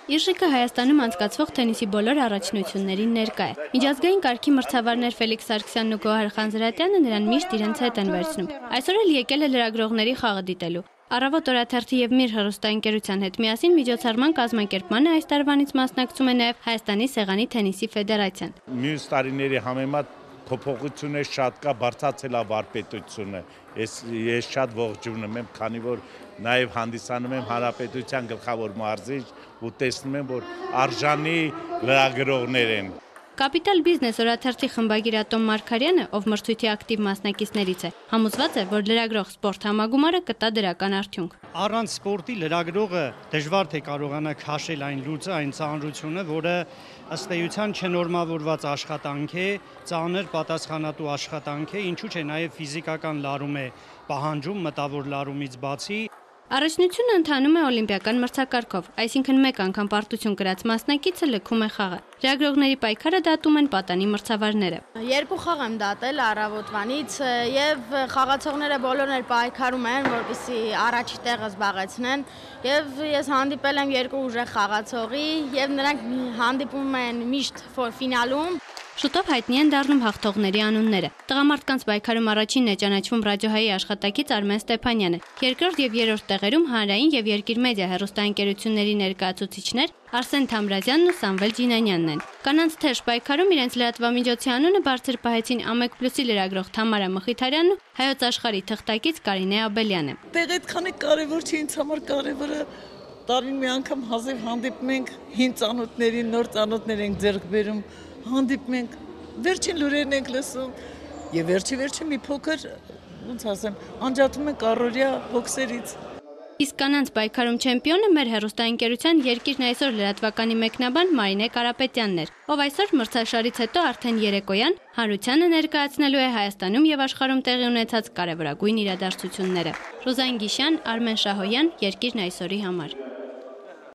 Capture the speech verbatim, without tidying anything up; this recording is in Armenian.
Իժիկը Հայաստանում անցկացվող թենիսի բոլոր առաջնություններին ներկա է։ Միջազգային կարգի մրցավարներ Ֆելիքս Սարգսյանն ու Գոհար Խանձրատյանը նրան միշտ իրենց հետ են վերցնում։ Այսօր էլ եկել է լրագրողների խաղը դիտելու։ Առավոտ օրաթերթի եւ Միր հեռուստաընկերության հետ միասին միջոցառման կազմակերպմանը այս տարվանից մասնակցում է նաեւ Հայաստանի սեղանի թենիսի ֆեդերացիան։ Մյուս տարիների համեմատ փոփոխություններ շատ կա, բարձրացել է վարպետությունը։ Ես ես շատ ողջունում եմ, քանի որ նաև հանդիսանում եմ հանրապետության գլխավոր մարզիչ ու տեսնում եմ, որ արժանի լրագրողներ են։ Կապիտալ բիզնես օրաթերթի խմբագիր Ատոմ Մարգարյանը, ով մրցույթի ակտիվ մասնակիցներից է, համոզված է, որ լրագրող սպորտ համագումարը կտա դրական արդյունք։ Առանց սպորտի լրագրողը դժվար թե կարողանա քաշել այն լուծը, այն ծանրությունը, որը ըստ էության չնորմավորված աշխատանք է, ծանր պատասխանատու աշխատանք է, ինչու՞ չէ նաև ֆիզիկական լարում է պահանջում մտավոր լարումից բացի։ Առաջնությունը ընթանում է օլիմպիական մրցակարգով, այսինքն մեկ անգամ պարտություն կրած մասնակիցը լքում է խաղը։ Լրագրողների պայքարը դատում են պատանի մրցավարները։ Երկու խաղ եմ դատել առավոտվանից եւ խաղացողները բոլորն էլ պայքարում են, որպեսզի առաջի տեղը զբաղեցնեն, եւ ես հանդիպել եմ երկու ուժեղ խաղացողի եւ նրանք հանդիպում են միշտ ֆինալում։ Շուտով հայտնի են դառնում հաղթողների անունները։ Տղամարդկանց պայքարում առաջինն է ճանաչվում ռադիոհայի աշխատակից Արմեն Ստեփանյանը։ Երկրորդ եւ երրորդ տեղերում հանրային եւ Երկիր մեդիա հեռուստաընկերությունների ներկայացուցիչներ Արսեն Թամրազյանն ու Սամվել Ջինանյանն են։ Կանանց թեժ պայքարում իրենց լրատվամիջոցի անունը բարձր պահեցին Ամեկ Պլյուսի լրագրող Թամարա Մխիթարյանն ու Հայոց աշխարհի թղթակից Կարինե Աբելյանը։ Դե այդքան կարևոր չի, ինձ համար կարևորը տարին մի անգամ հազիվ հանդիպում ենք, հին ծանոթներին, նոր ծանոթներ ենք ձեռք բերում, հանդիպում ենք, վերջին լուրերն ենք լսում եւ վերջի վերջի մի փոքր, ոնց ասեմ, անջատում ենք առօրյա հոգսերից։ Իսկ կանանց պայքարում չեմպիոնը մեր հեռուստաընկերության Երկիրն այսօր լրատվականի մեկնաբան Մարինե Կարապետյանն էր, ով այսօր մրցաշարից հետո արդեն երեկոյան հանրությանը ներկայացնելու է Հայաստանում եւ աշխարհում տեղի ունեցած կարևորագույն իրադարձությունները։ Ռոզան Գիշյան, Արմեն Շահոյան, Երկիրն այսօրի համար։